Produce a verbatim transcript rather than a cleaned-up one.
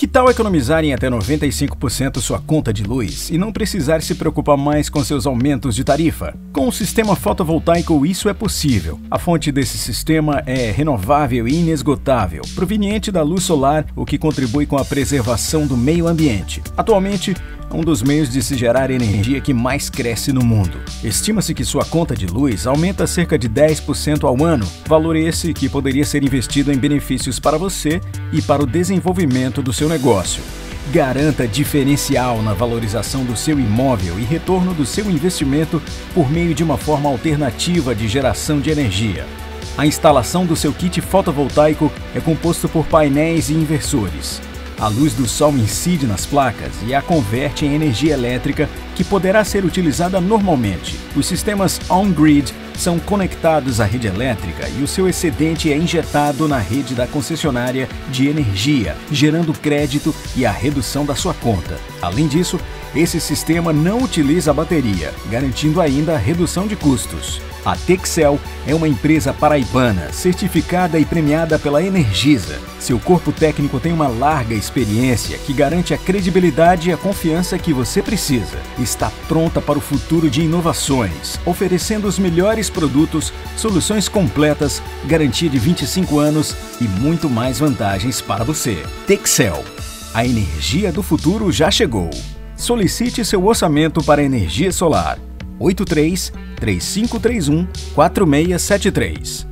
tal economizar em até noventa e cinco por cento sua conta de luz e não precisar se preocupar mais com seus aumentos de tarifa? Com o sistema fotovoltaico isso é possível. A fonte desse sistema é renovável e inesgotável, proveniente da luz solar, o que contribui com a preservação do meio ambiente. Atualmente, é um dos meios de se gerar energia que mais cresce no mundo. Estima-se que sua conta de luz aumenta cerca de dez por cento ao ano, valor esse que poderia ser investido em benefícios para você e para o desenvolvimento do seu negócio. Garanta diferencial na valorização do seu imóvel e retorno do seu investimento por meio de uma forma alternativa de geração de energia. A instalação do seu kit fotovoltaico é composto por painéis e inversores. A luz do sol incide nas placas e a converte em energia elétrica que poderá ser utilizada normalmente. Os sistemas on-grid são conectados à rede elétrica e o seu excedente é injetado na rede da concessionária de energia, gerando crédito e a redução da sua conta. Além disso, esse sistema não utiliza a bateria, garantindo ainda a redução de custos. A Texel é uma empresa paraibana, certificada e premiada pela Energisa. Seu corpo técnico tem uma larga experiência que garante a credibilidade e a confiança que você precisa. Está pronta para o futuro de inovações, oferecendo os melhores produtos, soluções completas, garantia de vinte e cinco anos e muito mais vantagens para você. Texel, a energia do futuro já chegou. Solicite seu orçamento para energia solar. oito três, três cinco três um, quatro seis sete três.